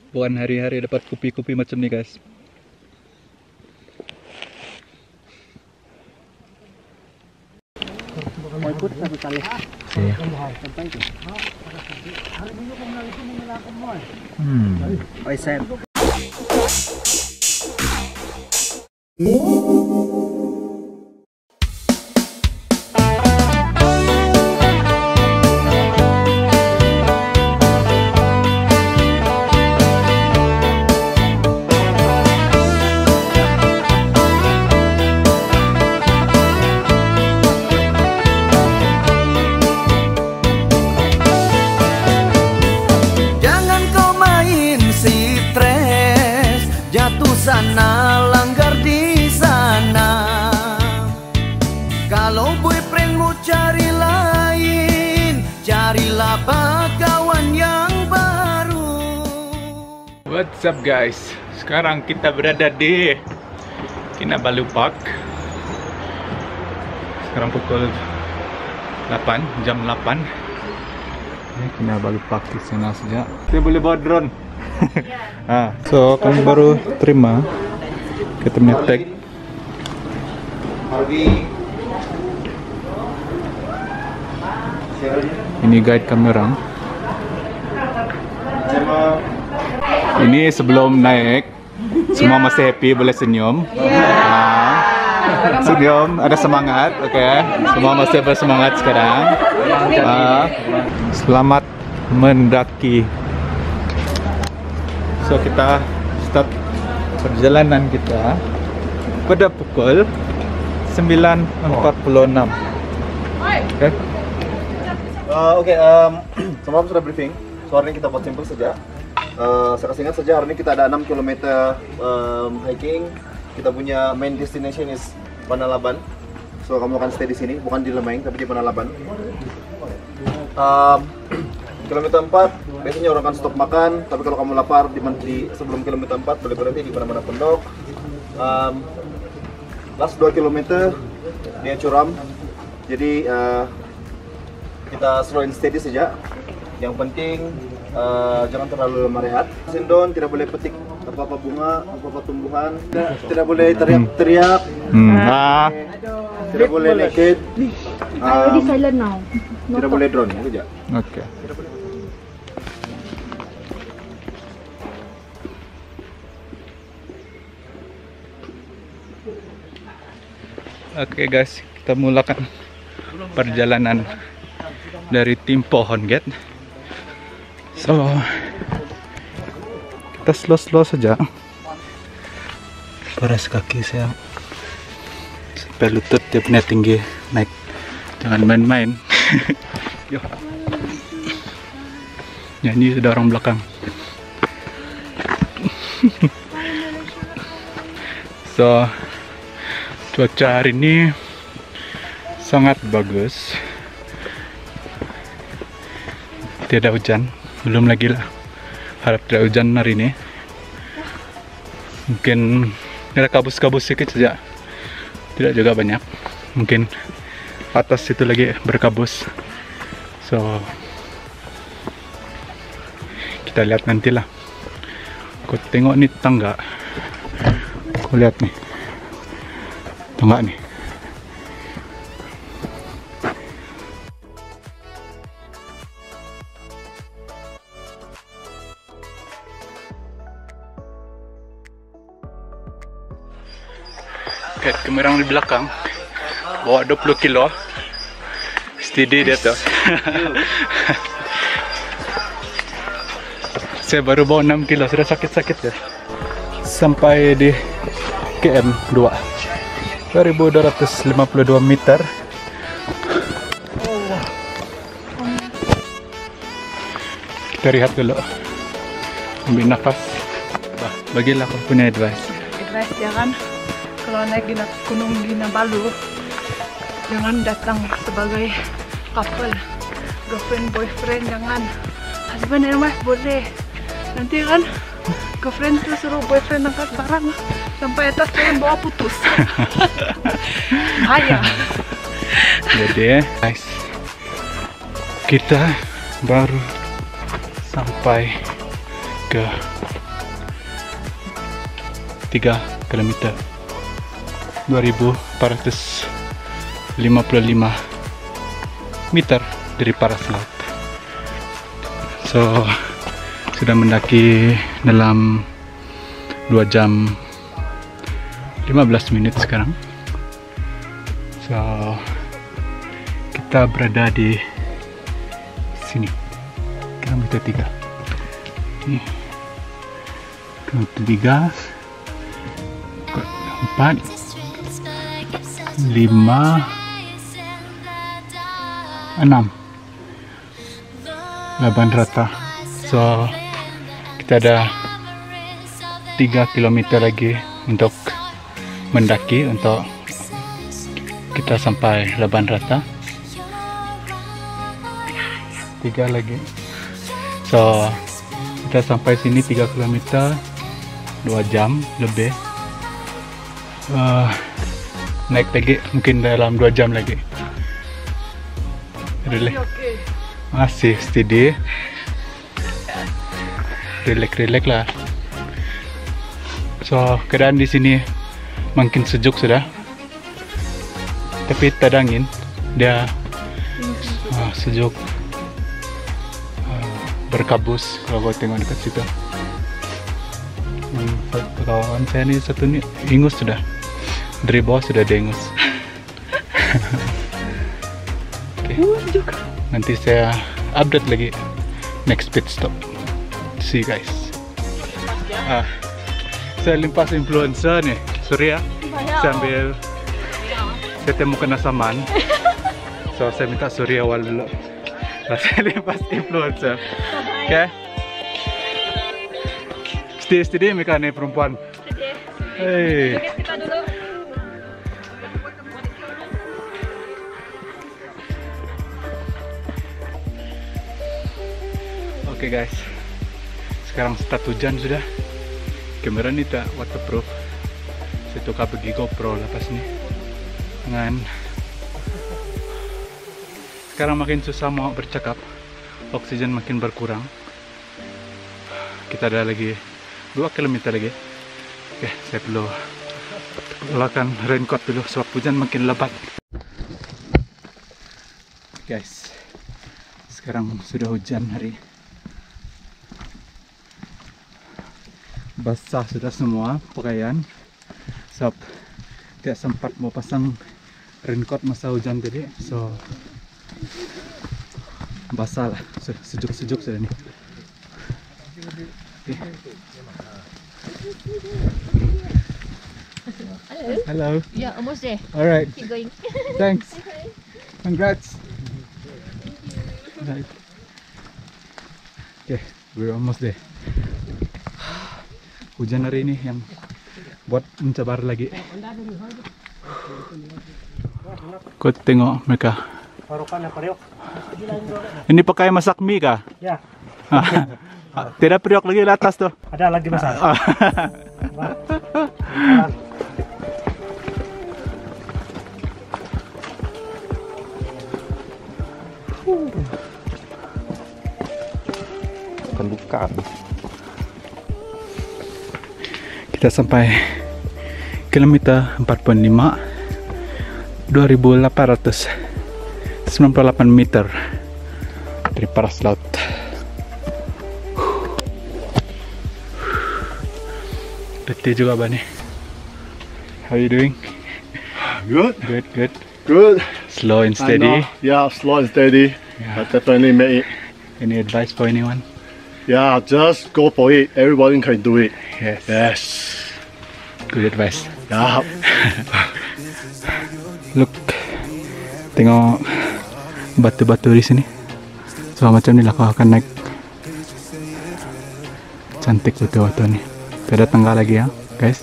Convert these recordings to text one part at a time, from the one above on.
Bukan hari-hari dapat kopi-kopi macam ni guys. Mau ikut satu kali. Oi Sam. Sana langgar di sana. Kalau boyfriendmu cari lain, carilah kawan yang baru. What's up guys? Sekarang kita berada di Kinabalu Park. Sekarang pukul 8, jam 8. Kinabalu Park di sana saja. Saya boleh bawa drone. So kami baru terima kita punya tag. Ini guide kami orang. Ini sebelum naik, semua masih happy, boleh senyum. Senyum, ada semangat, oke? Semua masih bersemangat sekarang. Selamat mendaki. So kita start perjalanan kita pada pukul 9.46. Oke. Semalam sudah briefing. So hari ini kita buat simple saja. Saya kasih ingat saja hari ini kita ada 6 km hiking. Kita punya main destination is Panalaban. So kamu akan stay di sini, bukan di Lemaeng tapi di Panalaban. Kilometer 4 biasanya orang akan stop makan, tapi kalau kamu lapar di sebelum kilometer 4 boleh berhenti di mana-mana pondok. Last 2 km dia curam, jadi kita slow and steady saja. Yang penting jangan terlalu lama rehat. Sindon tidak boleh petik apa-apa bunga, apa-apa tumbuhan, tidak boleh teriak-teriak, tidak boleh naked, silent now. Tidak boleh drone saja. Oke. Oke guys, kita mulakan perjalanan dari tim Pohon Gate. So kita slow-slow saja. Paras kaki saya sampai lutut, dia punya tinggi naik. Jangan main-main. Yo. Nyanyi sudah orang belakang. So cuaca hari ini sangat bagus. Tidak hujan, belum lagi lah. Harap tidak hujan hari ini. Mungkin ada kabus-kabus sedikit saja. Tidak juga banyak. Mungkin atas itu lagi berkabus. So kita lihat nantilah. Aku tengok nih tangga. Aku lihat nih tangga nih. Lihat kemerang di belakang, bawa 20 kilo, steady dia tuh. Saya baru bawa 6 kilo, sudah sakit-sakit ya. Sampai di KM 2 2252 meter. Kita rehat dulu, ambil nafas. Bagilah aku punya advice. Jangan kalau naik di Gunung Kinabalu, jangan datang sebagai couple, girlfriend boyfriend, jangan. Husband and wife boleh, nanti kan girlfriend tuh suruh boyfriend angkat barang sampai atas pengen bawa putus. Bahaya. Jadi guys, kita baru sampai ke 3 km 2455 meter dari paras laut. So sudah mendaki dalam 2 jam 15 menit sekarang. So kita berada di sini, kilometer 3. Ini kilometer 3, 4, 5, 6 Laban Rata. So kita ada 3 km lagi untuk mendaki, untuk kita sampai Laban Rata. 3 lagi. So kita sampai sini 3 km 2 jam lebih. Naik lagi mungkin dalam 2 jam lagi. Relax. Masih steady. Relax lah. So keadaan di sini makin sejuk sudah. Tapi tak ada angin. Dia sejuk. Berkabus kalau kau tengok dekat situ. Kawan saya ni satu ni ingus sudah. Dari bawah sudah ada ingus. Okay. Nanti saya update lagi next pit stop. See you guys. Saya limpas influencer ni, Surya. Saya ambil, saya temukan Asaman. So saya minta Surya awal dulu. Saya limpas influencer. Okay. Steady mereka ni perempuan. Hey. Okay guys, sekarang start hujan sudah. Kamera ni tak waterproof. Saya tukar pergi GoPro lepas ni. Dengan sekarang makin susah mau bercakap, oksigen makin berkurang. Kita ada lagi 2 km lagi. Oke, saya perlu keluarkan raincoat dulu sebab hujan makin lebat. Guys, sekarang sudah hujan hari. Basah sudah semua pakaian. Sebab tidak sempat mau pasang raincoat masa hujan tadi. So basah lah, sejuk-sejuk sudah nih. Okay. Hello. Yeah, almost there. Alright. Keep going. Thanks. Congrats. Right. Okay, we're almost there. Hujan hari ini yang buat mencabar lagi. Kau tengok mereka. Ini pakai masak mie kah? Ya. Tidak periuk lagi di atas tuh. Ada lagi masak. Bukan. Kita sampai kilometer 45, 2898 meter dari paras laut. Letih juga Bani. How are you doing? Good. Good, good. Good. Slow and steady. Yeah, slow and steady. Yeah. I definitely made it. Any advice for anyone? Yeah, just go for it. Everybody can do it. Yes. Yes. Good advice. Yeah. Look, tengok batu-batu di sini. So macam ni lah kau akan naik. Cantik batu-batu ni. Tidak ada tangga lagi ya, guys.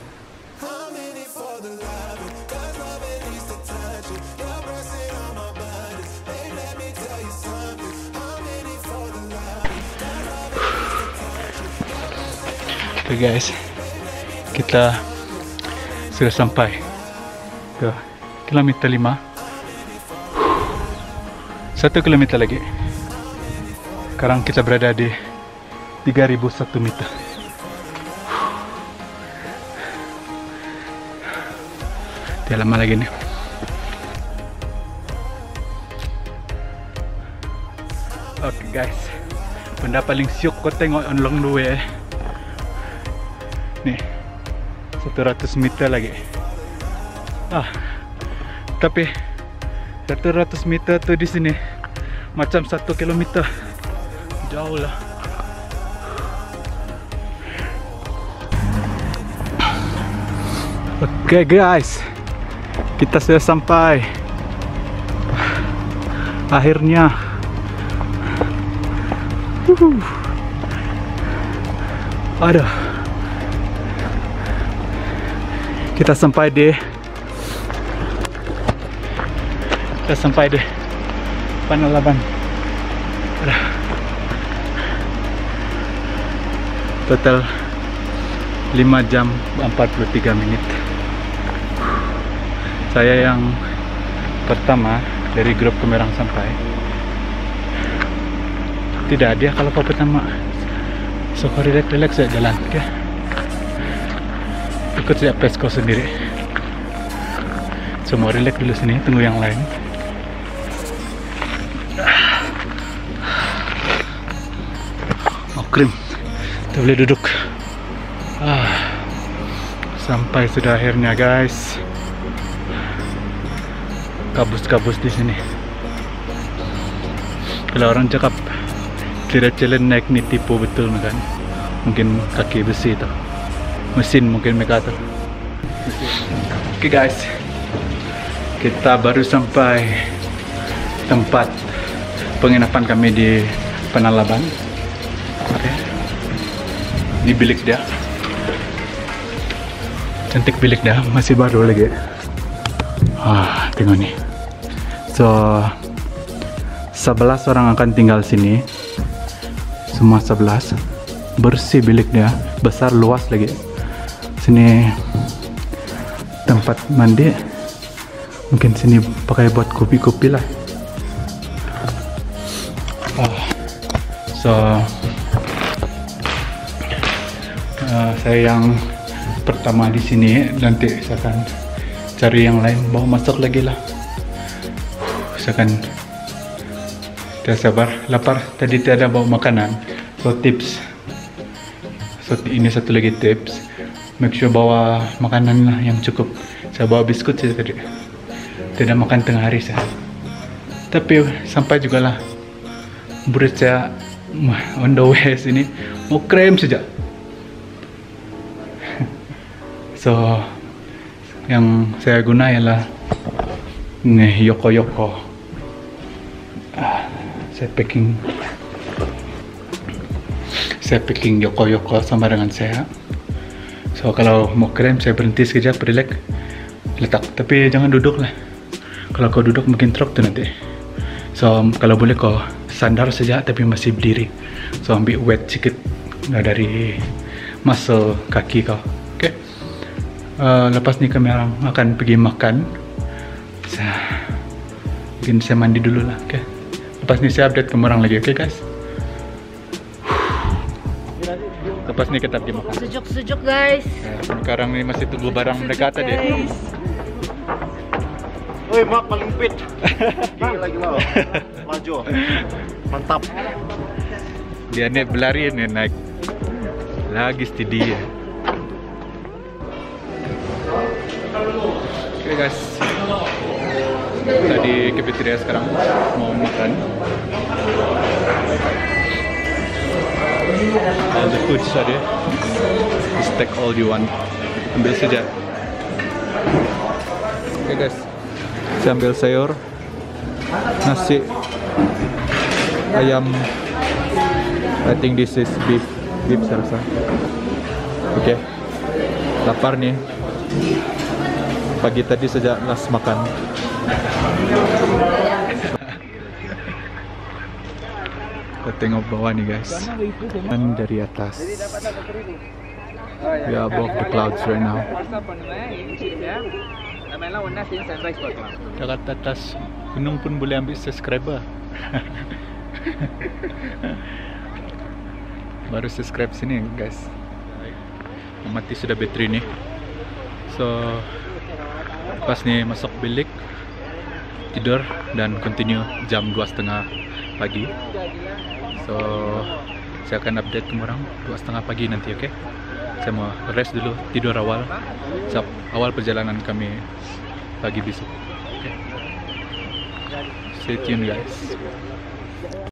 Oke guys, kita sudah sampai ke kilometer 5. 1 kilometer lagi. Sekarang kita berada di 3001 meter. Ya lama lagi nih. Oke guys, benda paling syuk kau tengok along the way. Nih, 100 meter lagi. Tapi 100 meter tuh di sini macam 1 kilometer. Jauh lah. Oke guys, kita sudah sampai. Akhirnya. Aduh. Kita sampai di Panalaban. Total 5 jam 43 menit. Saya yang pertama dari grup Kemerang sampai. Tidak dia kalau kau pertama. So kau relax saja jalan, oke? Ikut saja pace kau sendiri. Semua relax dulu sini, tunggu yang lain. Oh krim, kita boleh duduk. Sampai sudah akhirnya guys. Kabus-kabus di sini. Kalau orang cakap tidak jalan naik ni tipu betul kan? Mungkin kaki besi tu, mesin mungkin mereka tu. Oke guys, kita baru sampai tempat penginapan kami di Panalaban. Oke, ini bilik dia. Cantik bilik dia, masih baru lagi. Tengok ni. So 11 orang akan tinggal sini. Semua 11. Bersih bilik dia, besar luas lagi. Sini tempat mandi. Mungkin sini pakai buat kopi-kopi lah. Saya yang pertama di sini, nanti saya akan cari yang lain, bawa masuk lagi lah. Saya akan tidak sabar, lapar. Tadi tiada bawa makanan. So tips, so ini satu lagi tips, make sure bawa makanan lah yang cukup. Saya bawa biskut saja tadi, tidak makan tengah hari saya. Tapi sampai juga lah. Berat saya on the way sini mau krem saja. So yang saya guna ialah nih Yoko. Saya packing Yoko sama dengan saya. So kalau mau krem saya berhenti sekejap, relax, letak. Tapi jangan duduk lah. Kalau kau duduk mungkin truk tu nanti. So kalau boleh kau sandar saja tapi masih berdiri. So ambil wet sikit dari muscle kaki kau. Okay. Lepas ni kami akan pergi makan. Mungkin saya mandi dulu lah. Okay. Lepas ni saya update kamu orang lagi. Okay guys. Lepas ni kita pergi makan. Sejuk-sejuk guys. Sekarang ni masih tunggu barang mereka tadi. Woi mak paling fit. Gila. Maju. Mantap. Dia naik berlari ni, naik lagi steady ya. Okay guys, tadi cafeteria, sekarang mau makan. All the foods ada. Just take all you want. Ambil saja. Okay guys, saya ambil sayur, nasi, ayam. I think this is beef saya rasa. Okay, lapar nih. Pagi tadi saja last makan. Kita tengok bawah nih guys, dan dari atas. We are above the clouds right now. Dekat atas gunung pun boleh ambil subscriber. Baru subscribe sini guys. Mati sudah bateri nih. So Pas ni masuk bilik, tidur dan continue jam 2:30 pagi. So saya akan update kemurang 2:30 pagi nanti, okay? Saya mau rest dulu, tidur awal sebab awal perjalanan kami pagi besok. Okay? Stay tuned guys.